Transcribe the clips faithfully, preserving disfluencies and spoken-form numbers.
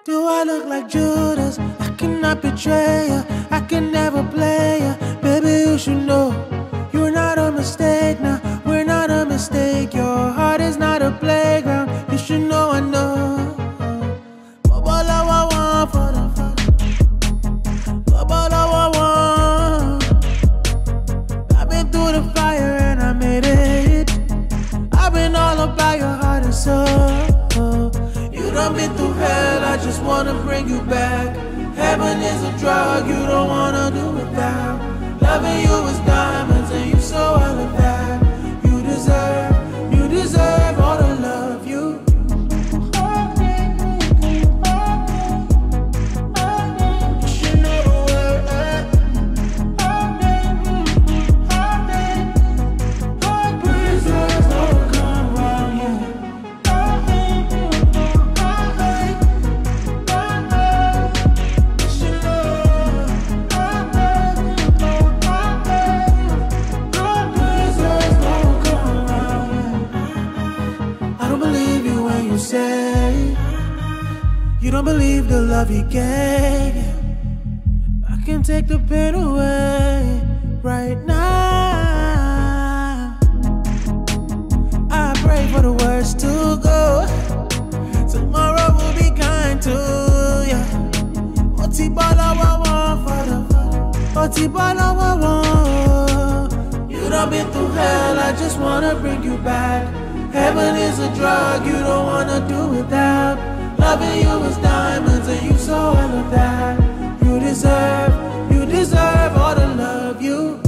Do I look like Judas? I cannot betray ya, I can never play ya. Baby, you should know, you're not a mistake now. We're not a mistake, your heart is not a playground. You should know I know. I've been through the fire and I made it. I've been all about your heart and soul. You done been through hell, I just wanna bring you back. Heaven is a drug you don't wanna do without. Loving you is diamonds and you so all of that. You deserve, you deserve all the love you. You should know the word. Prisoners don't come around you. You say you don't believe the love he gave you. I can take the pain away right now. I pray for the worst to go. Tomorrow will be kind to you. Oti bala wa wa for the Oti bala wa wa. You done been through hell, I just wanna bring you back. Heaven is a drug you don't wanna do without. Loving you is diamonds and you so all of that. You deserve, you deserve all the love you.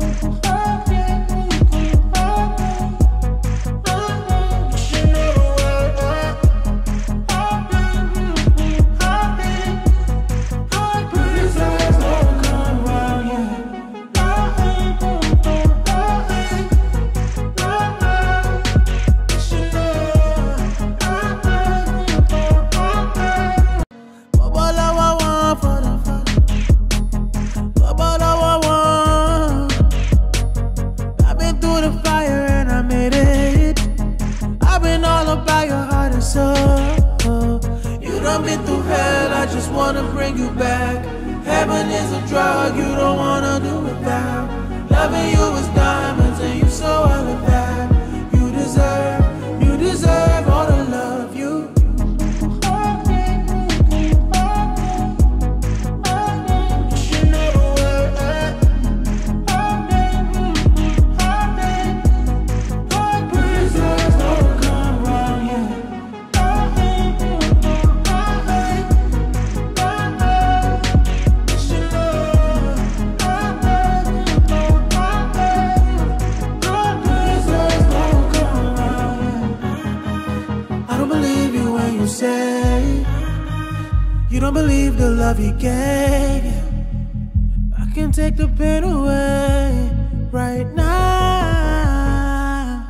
So, you done been through hell, I just wanna bring you back. Heaven is a drug you don't wanna do without. Loving you is diamonds and you so all of that. You deserve, you deserve all the love you. You should know the word. Prisoners don't come around you. Say you don't believe the love he gave you. I can take the pain away right now.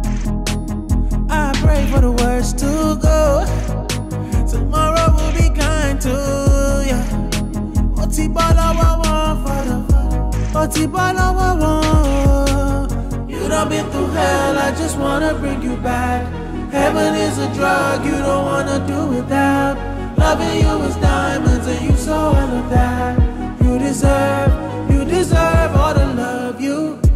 I pray for the worst to go. Tomorrow will be kind to you. Oti bala wa wa for the Oti bala wa wa. You done been through hell, I just wanna bring you back. Heaven is a drug you don't wanna do without. Loving you is diamonds and you so all of that. You deserve, you deserve all the love you.